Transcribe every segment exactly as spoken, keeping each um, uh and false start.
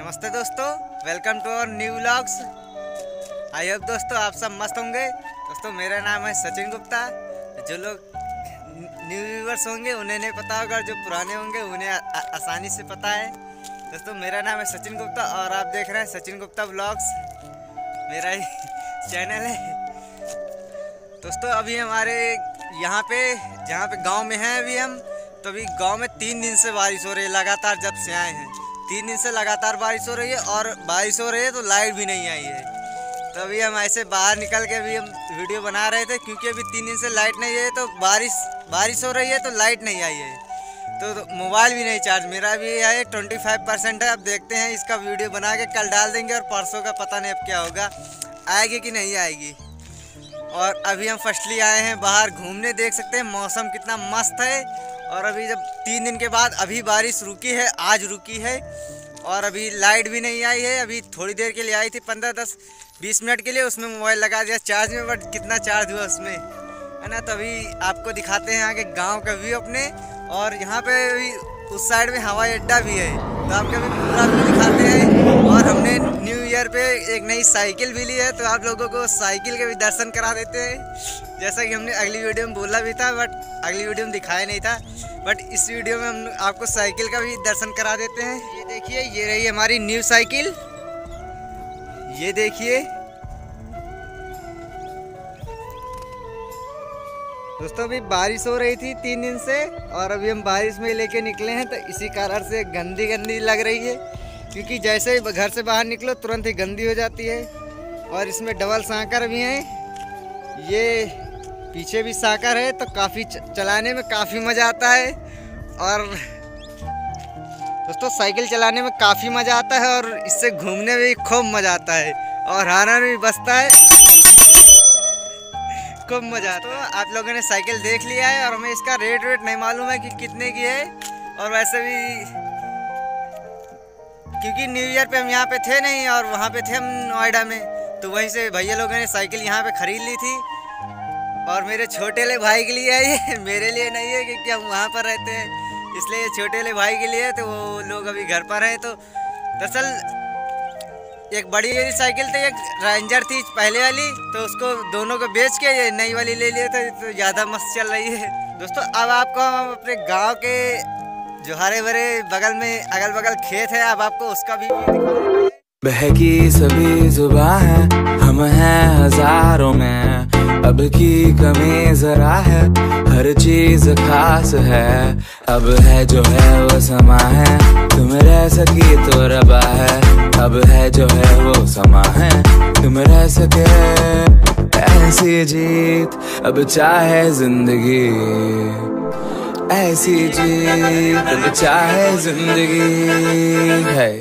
नमस्ते दोस्तों, welcome to our new vlogs. I hope दोस्तों आप सब मस्त होंगे। दोस्तों मेरा नाम है सचिन गुप्ता। जो लोग न्यू व्यूवर्स होंगे उन्हें नहीं पता होगा, जो पुराने होंगे उन्हें आसानी से पता है। दोस्तों मेरा नाम है सचिन गुप्ता और आप देख रहे हैं सचिन गुप्ता व्लॉग्स, मेरा ही चैनल है। दोस्तों अभी हमारे यहाँ पे जहाँ पे गांव में हैं अभी हम, तो अभी गांव में तीन दिन से बारिश हो रही है लगातार। जब से आए हैं तीन दिन से लगातार बारिश हो रही है और बारिश हो रही है तो लाइट भी नहीं आई है। तो अभी हम ऐसे बाहर निकल के अभी हम वीडियो बना रहे थे, क्योंकि अभी तीन दिन से लाइट नहीं है। तो बारिश बारिश हो रही है तो लाइट नहीं आई है, तो, तो मोबाइल भी नहीं चार्ज। मेरा भी है ट्वेंटी फाइव परसेंट है। अब देखते हैं, इसका वीडियो बना के कल डाल देंगे और परसों का पता नहीं अब क्या होगा, आएगी कि नहीं आएगी। और अभी हम फर्स्टली आए हैं बाहर घूमने, देख सकते हैं मौसम कितना मस्त है। और अभी जब तीन दिन के बाद अभी बारिश रुकी है, आज रुकी है और अभी लाइट भी नहीं आई है। अभी थोड़ी देर के लिए आई थी, पंद्रह दस बीस मिनट के लिए, उसमें मोबाइल लगा दिया चार्ज में, बट कितना चार्ज हुआ उसमें, है ना। तो अभी आपको दिखाते हैं आगे गांव का व्यू अपने। और यहाँ पे अभी उस साइड में हवाई अड्डा भी है, तो आपको अभी पूरा व्यू दिखाते हैं। और हमने न्यू ईयर पे एक नई साइकिल भी ली है, तो आप लोगों को साइकिल के भी दर्शन करा देते हैं। जैसा कि हमने अगली वीडियो में बोला भी था, बट अगली वीडियो में दिखाया नहीं था, बट इस वीडियो में हम आपको साइकिल का भी दर्शन करा देते हैं। ये देखिए, ये रही हमारी न्यू साइकिल, ये देखिए दोस्तों। अभी बारिश हो रही थी तीन दिन से और अभी हम बारिश में लेके निकले हैं, तो इसी कारण से गंदी गंदी लग रही है, क्योंकि जैसे ही घर से बाहर निकलो तुरंत ही गंदी हो जाती है। और इसमें डबल साकर भी हैं, ये पीछे भी साकर है, तो काफ़ी चलाने में काफ़ी मज़ा आता है। और दोस्तों साइकिल चलाने में काफ़ी मज़ा आता है और इससे घूमने में भी खूब मज़ा आता है और हॉर्न भी बजता है, खूब मज़ा आता है। तो आप लोगों ने साइकिल देख लिया है और हमें इसका रेट वेट नहीं मालूम है कि कितने की है। और वैसे भी क्योंकि न्यू ईयर पे हम यहाँ पे थे नहीं और वहाँ पे थे हम नोएडा में, तो वहीं से भैया लोगों ने साइकिल यहाँ पे ख़रीद ली थी। और मेरे छोटे ले भाई के लिए है ये, मेरे लिए नहीं है, क्योंकि हम वहाँ पर रहते हैं, इसलिए छोटे ले भाई के लिए। तो वो लोग अभी घर पर हैं। तो दरअसल एक बड़ी वाली साइकिल थी, एक रेंजर थी पहले वाली, तो उसको दोनों को बेच के ये नई वाली ले लिए थे, तो ज़्यादा मस्त चल रही है। दोस्तों अब आपको हम अपने गांव के जो हरे भरे बगल में अगल बगल खेत है, अब आपको उसका भी दिखाएंगे। बहकी सभी जुबां है, हम हैं हजारों में, अब की कमी जरा है, हर चीज खास है। अब है जो है वो समा है, तुम रह सकी तो रबा है। अब है जो है वो समा है, तुम रह सके ऐसी जीत, अब चाहे जिंदगी ऐसी जीत, अब चाहे जिंदगी है।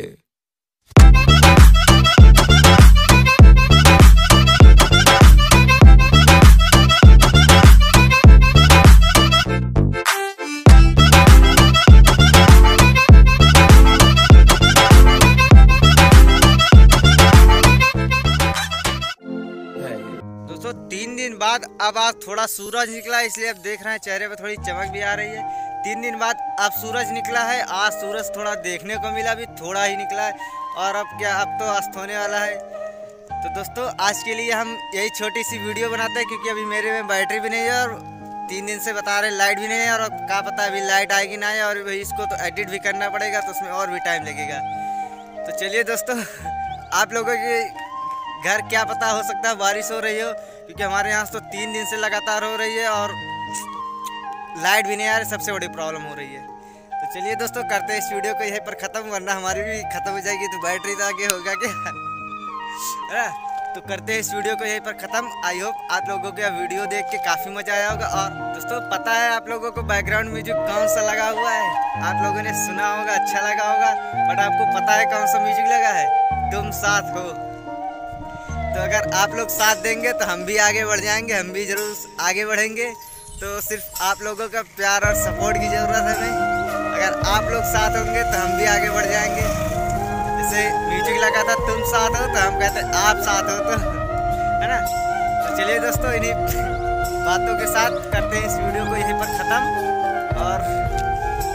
दोस्तों तीन दिन बाद अब आज थोड़ा सूरज निकला, इसलिए अब देख रहे हैं चेहरे पे थोड़ी चमक भी आ रही है। तीन दिन बाद अब सूरज निकला है, आज सूरज थोड़ा देखने को मिला, भी थोड़ा ही निकला है और अब क्या, अब तो अस्त होने वाला है। तो दोस्तों आज के लिए हम यही छोटी सी वीडियो बनाते हैं, क्योंकि अभी मेरे में बैटरी भी नहीं है और तीन दिन से बता रहे लाइट भी नहीं है। और अब क्या पता अभी लाइट आएगी ना आए, और इसको तो एडिट भी करना पड़ेगा, तो उसमें और भी टाइम लगेगा। तो चलिए दोस्तों, आप लोगों के घर क्या पता हो सकता है बारिश हो रही हो, क्योंकि हमारे यहाँ तो तीन दिन से लगातार हो रही है और लाइट भी नहीं आ रही, सबसे बड़ी प्रॉब्लम हो रही है। तो चलिए दोस्तों करते हैं इस वीडियो को यहीं पर ख़त्म, वरना हमारी भी ख़त्म हो जाएगी तो बैटरी तो आगे होगा क्या, है। तो करते हैं इस वीडियो को यहीं पर ख़त्म। आई होप आप लोगों को यह वीडियो देख के काफ़ी मज़ा आया होगा। और दोस्तों पता है आप लोगों को बैकग्राउंड म्यूजिक कौन सा लगा हुआ है, आप लोगों ने सुना होगा, अच्छा लगा होगा, बट आपको पता है कौन सा म्यूजिक लगा है? तुम साथ हो। तो अगर आप लोग साथ देंगे तो हम भी आगे बढ़ जाएंगे, हम भी ज़रूर आगे बढ़ेंगे। तो सिर्फ आप लोगों का प्यार और सपोर्ट की ज़रूरत है हमें। अगर आप लोग साथ होंगे तो हम भी आगे बढ़ जाएंगे। जैसे म्यूजिक लगा था तुम साथ हो, तो हम कहते आप साथ हो, तो है ना। तो चलिए दोस्तों इन्हीं बातों के साथ करते हैं इस वीडियो को यहीं पर ख़त्म। और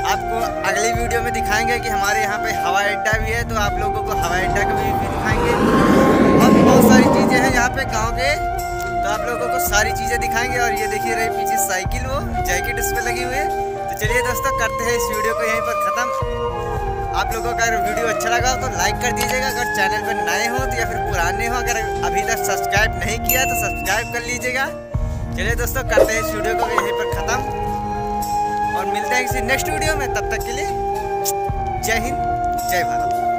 आपको अगली वीडियो में दिखाएंगे कि हमारे यहाँ पे हवाई अड्डा भी है, तो आप लोगों को हवाई अड्डा का भी, भी दिखाएंगे। और बहुत सारी चीज़ें हैं यहाँ पे गांव के, तो आप लोगों को सारी चीज़ें दिखाएंगे। और ये देखिए रही पीछे साइकिल, वो जैकेट उस पर लगी हुई है। तो चलिए दोस्तों करते हैं इस वीडियो को यहीं पर ख़त्म। आप लोगों का अगर वीडियो अच्छा लगा तो लाइक कर दीजिएगा, अगर चैनल पर नए हो तो या फिर पुराने हो, अगर अभी तक सब्सक्राइब नहीं किया तो सब्सक्राइब कर लीजिएगा। चलिए दोस्तों करते हैं इस वीडियो को यहीं पर ख़त्म और मिलते हैं किसी नेक्स्ट वीडियो में। तब तक के लिए जय हिंद, जय भारत।